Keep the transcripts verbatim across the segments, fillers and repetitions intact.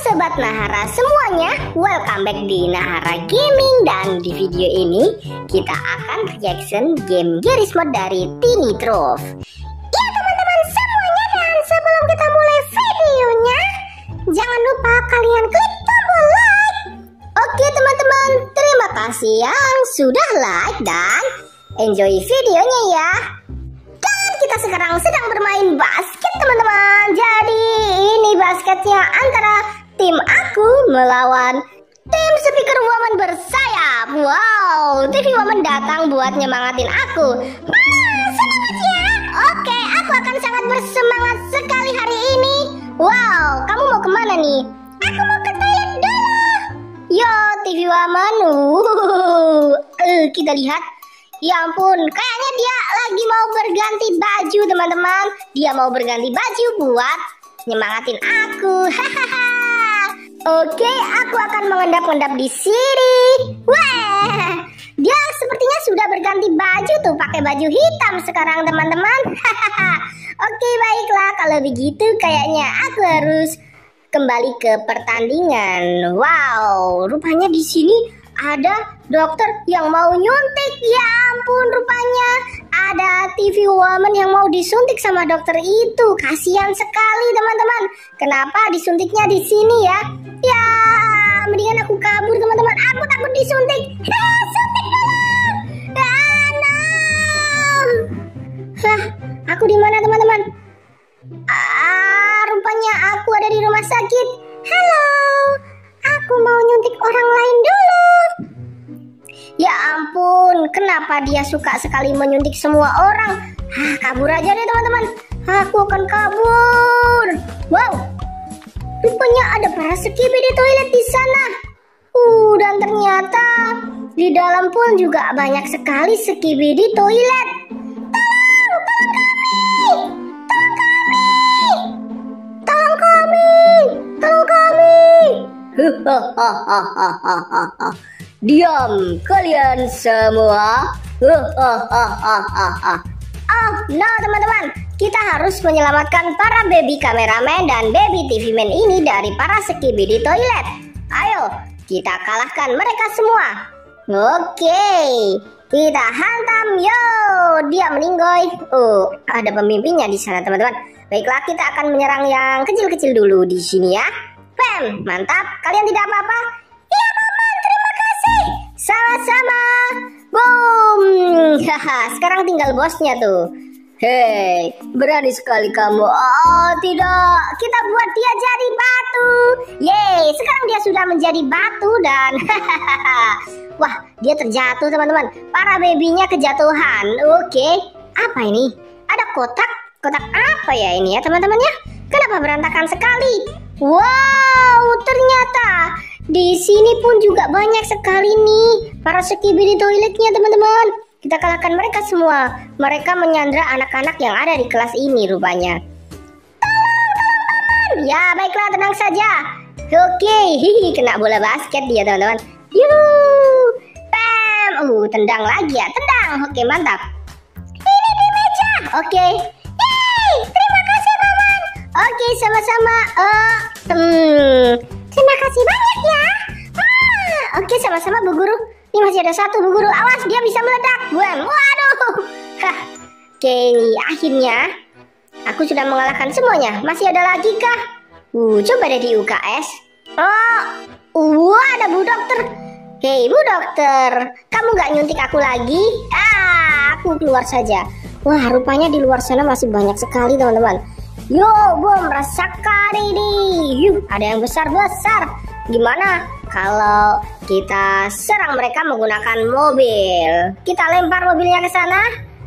Sobat Nahara semuanya, welcome back di Nahara Gaming. Dan di video ini kita akan reaction game Garry's Mod dari Tiny Trove. Ya teman-teman semuanya, dan sebelum kita mulai videonya, jangan lupa kalian klik tombol like. Oke teman-teman, terima kasih yang sudah like dan enjoy videonya ya. Dan kita sekarang sedang bermain basket teman-teman. Jadi ini basketnya antara tim aku melawan tim Speaker Woman bersayap. Wow, T V Woman datang buat nyemangatin aku. Hmm, semangat ya. Oke, aku akan sangat bersemangat sekali hari ini. Wow, kamu mau kemana nih? Aku mau ke toilet dulu. Yo, T V Woman. Uh, uh, kita lihat. Ya ampun, kayaknya dia lagi mau berganti baju teman-teman. Dia mau berganti baju buat nyemangatin aku. Hahaha. Oke, aku akan mengendap-endap di sini. Wah, dia sepertinya sudah berganti baju tuh, pakai baju hitam sekarang teman-teman. Hahaha. Oke, baiklah kalau begitu kayaknya aku harus kembali ke pertandingan. Wow, rupanya di sini ada dokter yang mau nyuntik. Ya ampun, rupanya ada T V Woman yang mau disuntik sama dokter itu. Kasihan sekali teman-teman. Kenapa disuntiknya di sini ya? Ya, mendingan aku kabur teman-teman. Aku takut disuntik. Hei, suntik dulu. Ah, no. Hah, aku di mana teman-teman? Ah, rupanya aku ada di rumah sakit. Halo, aku mau nyuntik orang lain dulu. Ya ampun, kenapa dia suka sekali menyuntik semua orang? Hah, kabur aja deh teman-teman. Aku akan kabur. Wow, rupanya ada para skibidi toilet di sana. Uh, dan ternyata di dalam pun juga banyak sekali skibidi toilet. Tolong, tolong kami, tolong kami, tolong kami, tolong kami. Hahaha. Diam kalian semua. Oh no teman-teman, kita harus menyelamatkan para baby kameramen dan baby T V man ini dari para skibidi toilet. Ayo kita kalahkan mereka semua. Oke, kita hantam. Yo, dia meninggoy. Oh, ada pemimpinnya di sana teman-teman. Baiklah, kita akan menyerang yang kecil-kecil dulu di sini ya. Bam, mantap. Kalian tidak apa-apa? Iya Paman, terima kasih. Sama-sama. Boom. Haha, sekarang tinggal bosnya tuh. Hei, berani sekali kamu. Oh tidak, kita buat dia jadi batu. Yeay, sekarang dia sudah menjadi batu dan hahaha. Wah, dia terjatuh teman-teman. Para babynya kejatuhan. Oke, apa ini? Ada kotak. Kotak apa ya ini ya teman-teman ya? Kenapa berantakan sekali? Wow, ternyata di sini pun juga banyak sekali nih para skibidi toiletnya teman-teman. Kita kalahkan mereka semua. Mereka menyandra anak-anak yang ada di kelas ini rupanya. Tolong, tolong paman. Ya baiklah, tenang saja. Oke, hihi, kena bola basket dia teman-teman. Yuh, pam. Uh, tendang lagi ya, tendang. Oke, mantap. Ini di meja. Oke. Yeay, terima kasih paman. Oke, sama-sama. Uh, hmm, terima kasih banyak ya. Hmm, oke, sama-sama Bu Guru. Ini masih ada satu Bu Guru. Awas, dia bisa meledak. Buang. Waduh. Hah. Oke, akhirnya aku sudah mengalahkan semuanya. Masih ada lagi kah? Uh, coba deh di U K S. Oh, uh, ada Bu Dokter. Hei Bu Dokter, kamu gak nyuntik aku lagi? Ah, aku keluar saja. Wah, rupanya di luar sana masih banyak sekali teman-teman. Yo, bom rasakan ini. Yuh, ada yang besar-besar. Gimana kalau kita serang mereka menggunakan mobil? Kita lempar mobilnya ke sana.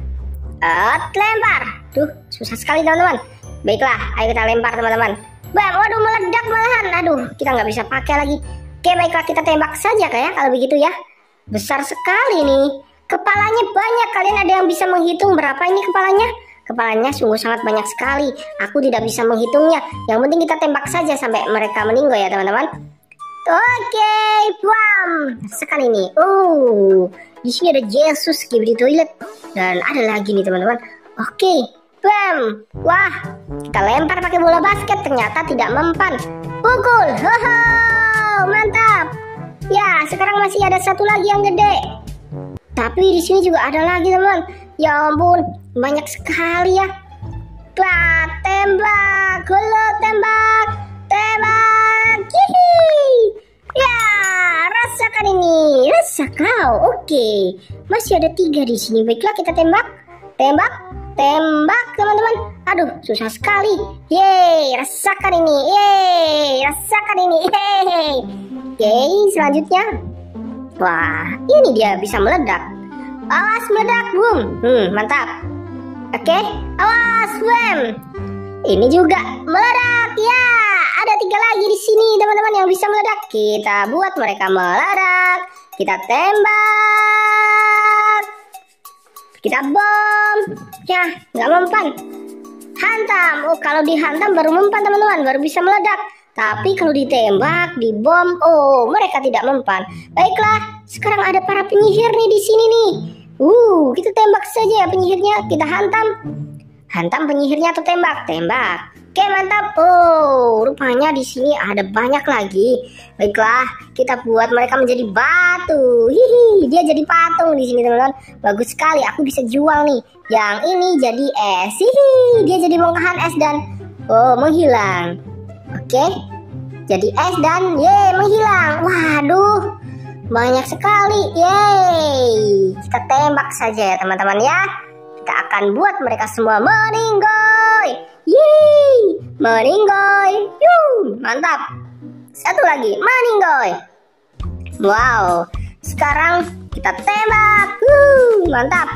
Uh, lempar. Tuh, susah sekali teman-teman. Baiklah, ayo kita lempar teman-teman. Bam, waduh meledak malahan. Aduh, kita nggak bisa pakai lagi. Oke, baiklah kita tembak saja kayak kalau begitu ya. Besar sekali nih. Kepalanya banyak. Kalian ada yang bisa menghitung berapa ini kepalanya? Kepalanya sungguh sangat banyak sekali. Aku tidak bisa menghitungnya. Yang penting kita tembak saja sampai mereka meninggal ya teman-teman. Oke, bam. Sekali nih. Oh, di sini ada Jesus skibidi toilet dan ada lagi nih teman-teman. Oke, Bam. Wah, kita lempar pakai bola basket, ternyata tidak mempan. Pukul. Hoho, mantap. Ya, sekarang masih ada satu lagi yang gede. Tapi di sini juga ada lagi, teman. Ya ampun, banyak sekali ya. Bah, tembak. Halo, tembak. Tembak. Hihi. Ya, rasakan ini. Rasa kau. Oke. Masih ada tiga di sini. Baiklah, kita tembak. Tembak. Tembak, teman-teman. Aduh, susah sekali. Yeay, rasakan ini. Yeay, rasakan ini. Yeay. Oke, selanjutnya. Wah, ini dia bisa meledak. Awas meledak, boom. Hmm, mantap. Oke, awas, bam. Ini juga meledak. Ya, ada tiga lagi di sini, teman-teman, yang bisa meledak. Kita buat mereka meledak. Kita tembak. Kita bom. Ya, nggak mempan. Hantam. Oh, kalau dihantam baru mempan, teman-teman, baru bisa meledak. Tapi kalau ditembak, dibom, oh, mereka tidak mempan. Baiklah, sekarang ada para penyihir nih di sini nih. Uh, kita tembak saja ya penyihirnya. Kita hantam. Hantam penyihirnya atau tembak? Tembak. Oke, mantap. Oh, rupanya di sini ada banyak lagi. Baiklah, kita buat mereka menjadi batu. Hihi, dia jadi patung di sini, teman-teman. Bagus sekali, aku bisa jual nih. Yang ini jadi es. Hihi, dia jadi bongkahan es dan oh, menghilang. Oke, jadi es dan ye menghilang. Waduh, banyak sekali. Yeay, kita tembak saja ya teman-teman ya. Kita akan buat mereka semua meninggoy. Yeay, meninggoy. Yuh, mantap. Satu lagi, meninggoy. Wow, sekarang kita tembak. Uh, mantap.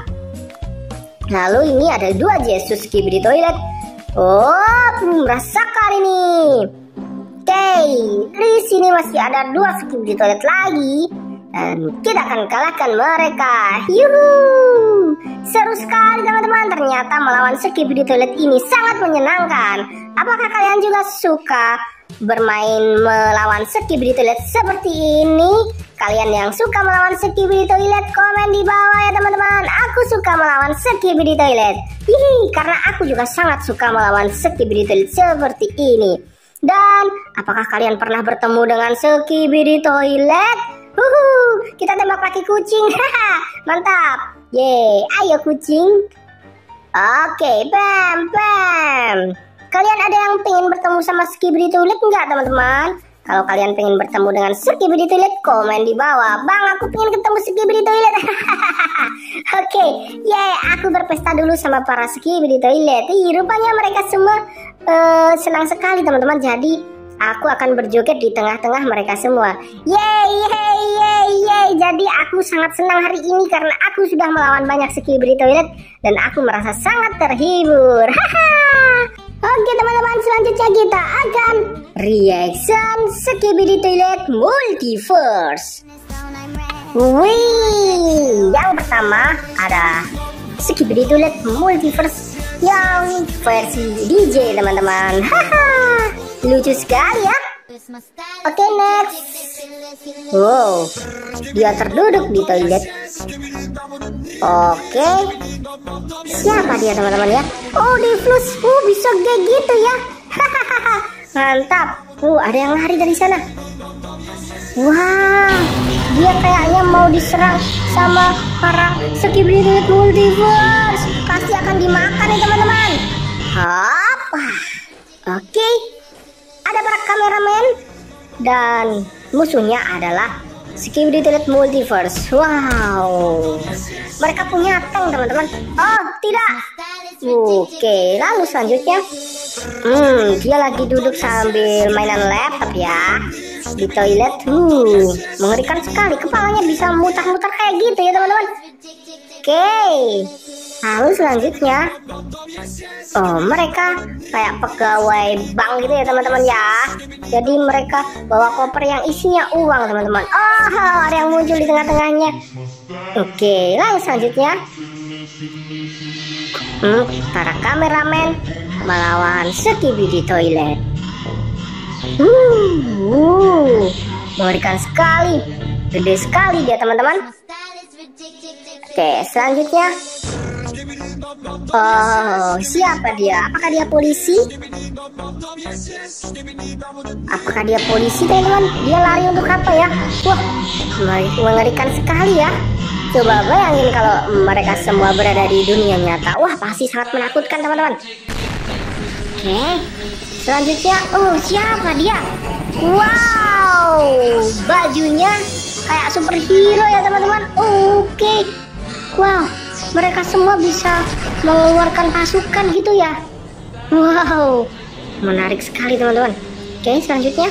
Lalu ini ada dua Jesus Skibidi Toilet. Oh, rasakan ini. Oke, di sini masih ada dua Skibidi Toilet lagi dan kita akan kalahkan mereka. Yuhu, seru sekali teman-teman. Ternyata melawan Skibidi Toilet ini sangat menyenangkan. Apakah kalian juga suka bermain melawan Skibidi Toilet seperti ini? Kalian yang suka melawan Skibidi Toilet, komen di bawah ya teman-teman. Aku suka melawan Skibidi Toilet. Hihi, karena aku juga sangat suka melawan Skibidi Toilet seperti ini. Dan apakah kalian pernah bertemu dengan Skibidi Toilet? Huhu, kita tembak pakai kucing. Mantap. Yeay, ayo kucing. Oke, bam, bam. Kalian ada yang pengen bertemu sama Skibidi Toilet enggak, teman-teman? Kalau kalian pengen bertemu dengan Skibidi Toilet, komen di bawah. Bang, aku pengen ketemu Skibidi Toilet. Oke, okay. Yeay, aku berpesta dulu sama para Skibidi Toilet. Ih, rupanya mereka semua uh, senang sekali, teman-teman. Jadi, aku akan berjoget di tengah-tengah mereka semua. Yeay, yeay, yeay, yeay. Jadi, aku sangat senang hari ini karena aku sudah melawan banyak Skibidi Toilet. Dan aku merasa sangat terhibur. Haha. Oke teman-teman, selanjutnya kita akan reaction Skibidi Toilet Multiverse. Wih, yang pertama ada Skibidi Toilet Multiverse yang versi D J teman-teman. Haha, lucu sekali ya. Oke, next. Wow, dia terduduk di toilet. Oke, siapa dia teman-teman ya? Oh, Deflus. Uh, bisa kayak gitu ya. Hahaha, mantap. Uh, ada yang lari dari sana. Wah, dia kayaknya mau diserang sama para Skibidi Toilet Multiverse. Pasti akan dimakan ya teman-teman. Apa? Oke, ada para kameramen dan musuhnya adalah Skibidi Toilet Multiverse. Wow, mereka punya tank teman-teman. Oh tidak. Oke, lalu selanjutnya, hmm, dia lagi duduk sambil mainan laptop ya di toilet. Uh, mengerikan sekali. Kepalanya bisa mutar-mutar kayak gitu ya teman-teman. Oke, lalu selanjutnya, oh mereka kayak pegawai bank gitu ya teman-teman ya. Jadi mereka bawa koper yang isinya uang teman-teman. Oh, ada yang muncul di tengah-tengahnya. Oke, lalu selanjutnya, hmm, para kameramen melawan Skibidi Toilet. Uh, uh, mengerikan sekali, gede sekali dia teman-teman. Oke, selanjutnya, Oh, siapa dia? Apakah dia polisi? Apakah dia polisi, teman-teman? Dia lari untuk apa ya? Wah, mengerikan sekali ya. Coba bayangin kalau mereka semua berada di dunia nyata. Wah, pasti sangat menakutkan, teman-teman. Oke, selanjutnya, oh siapa dia? Wow, bajunya kayak superhero ya, teman-teman. Oke, wow, mereka semua bisa mengeluarkan pasukan gitu ya. Wow, menarik sekali, teman-teman. Oke, selanjutnya.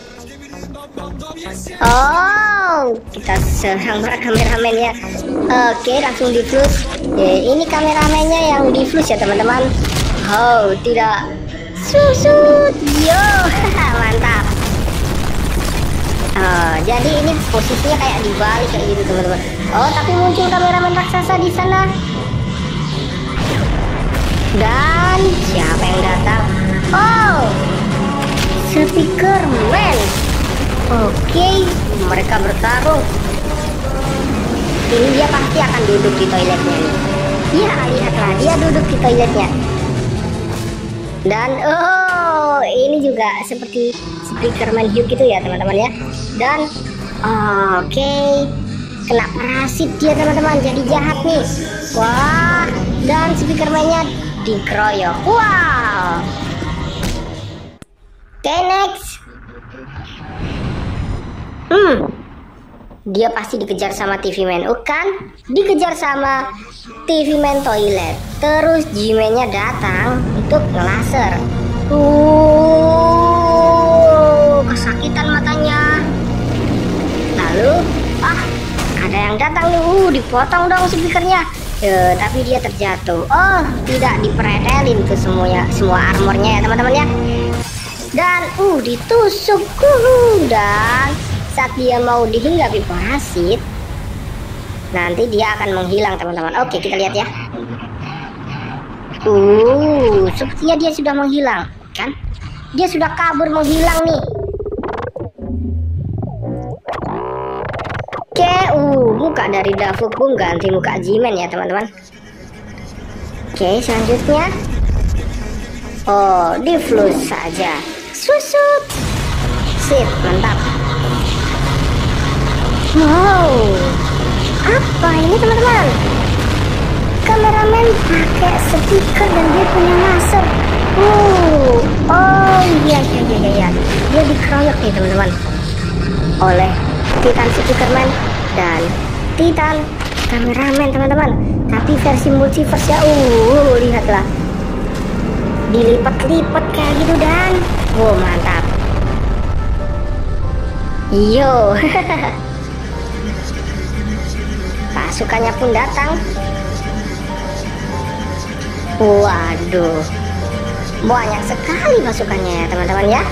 Oh, kita serang para kameramennya. Oke, langsung di flush. Ya, ini kameramennya yang di flush ya, teman-teman. Oh, tidak. Susut. Yo, mantap. Oh, jadi ini posisinya kayak dibalik kayak gitu, teman-teman. Oh, tapi muncul kameramen raksasa di sana. Dan siapa yang datang? Oh, Speakerman. Oke, mereka bertarung. Ini dia pasti akan duduk di toiletnya nih. Ya, lihatlah, dia duduk di toiletnya. Dan oh, ini juga seperti Speakerman Hugh gitu ya, teman-teman ya. Dan oke, okay, kena parasit dia, teman-teman, jadi jahat nih. Wah, dan Speakerman-nya dikeroyok. Wow. Oke, okay, next. Hmm, dia pasti dikejar sama T V Man, oh kan? Dikejar sama T V Man toilet. Terus G-Man-nya datang untuk ngelaser. Uh, kesakitan matanya. Lalu, ah, ada yang datang nih. Uh, dipotong dong speakernya. Eh, tapi dia terjatuh. Oh, tidak dipretelin ke semuanya, semua armornya ya, teman-teman ya. Dan uh, ditusuk. Uh, dan saat dia mau dihinggapi parasit, nanti dia akan menghilang, teman-teman. Oke, kita lihat ya. Uh, sepertinya dia sudah menghilang, kan? Dia sudah kabur menghilang nih. Oke, uh, muka dari Davuk Boom ganti muka G-Man ya, teman-teman. Oke, selanjutnya. Oh, di flush saja. Susut. Sip, mantap. Wow, apa ini, teman-teman? Kameramen pakai speaker dan dia punya laser. Uh, oh iya iya iya iya, dia dikeroyok nih, teman-teman, oleh Titan Speakerman dan Titan Kameramen, teman-teman. Tapi versi multiverse ya. Uh, lihatlah, dilipat-lipat kayak gitu dan, wow, mantap. Yo. Pasukannya pun datang. Waduh, banyak sekali pasukannya ya, teman-teman ya.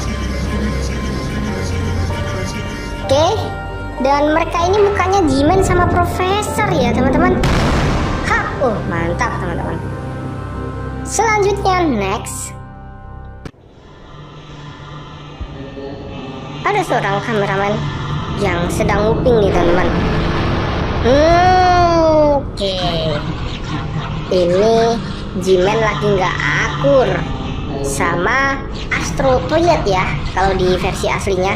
Oke, dan mereka ini mukanya G-Man sama Profesor ya, teman-teman. Hah, oh mantap, teman-teman. Selanjutnya, next. Ada seorang kameramen yang sedang nguping nih, teman-teman. Hmm, oke. Okay. Ini G-Man lagi nggak akur sama Astro Toilet ya, kalau di versi aslinya.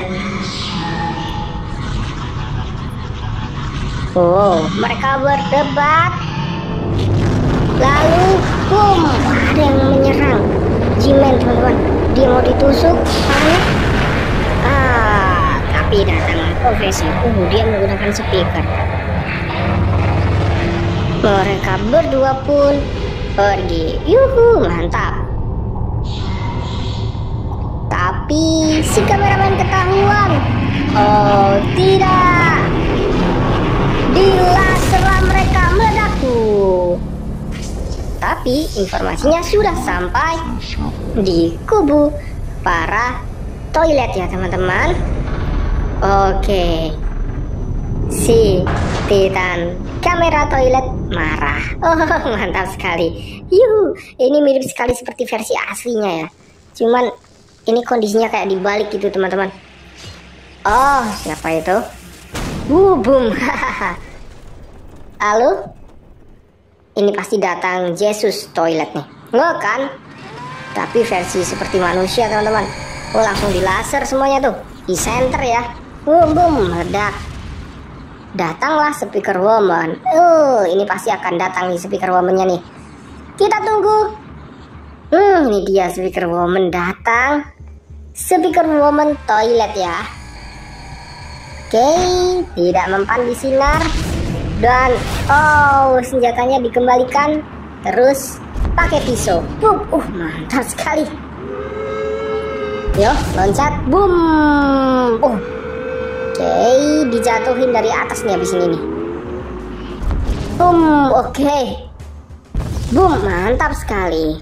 Oh, mereka berdebat. Lalu, boom, ada yang menyerang G-Man, teman-teman. Dia mau ditusuk, tangannya. Ah, tapi datang Profesor. Uh, dia menggunakan speaker. Mereka berdua pun pergi. Yuhu, mantap. Tapi si kameramen ketahuan. Oh tidak, di laserlah mereka meledakku. Tapi informasinya sudah sampai di kubu para toilet ya, teman-teman. Oke, si Titan Kamera Toilet marah. Oh, mantap sekali. Yuhu, ini mirip sekali seperti versi aslinya ya. Cuman ini kondisinya kayak dibalik gitu, teman-teman. Oh, siapa itu? Uh, boom. Halo? Ini pasti datang Jesus toilet nih. Nggak kan? Tapi versi seperti manusia teman-teman. Oh, langsung di laser semuanya tuh. Di center ya. Boom boom meledak. Datanglah speaker woman. Oh, ini pasti akan datang nih speaker womannya nih. Kita tunggu. Hmm, ini dia speaker woman datang. Speaker woman toilet ya. Oke, tidak mempan di sinar. Dan oh, senjatanya dikembalikan. Terus pakai pisau. Boom. Uh, mantap sekali. Yo, loncat. Boom. Uh. Oke, dijatuhin dari atas nih abis ini nih. Boom. Oke. Boom, mantap sekali.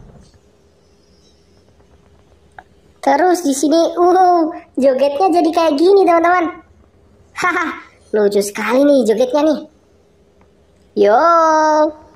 Terus di sini, uh, jogetnya jadi kayak gini teman-teman. Haha, lucu sekali nih jogetnya nih. Yo.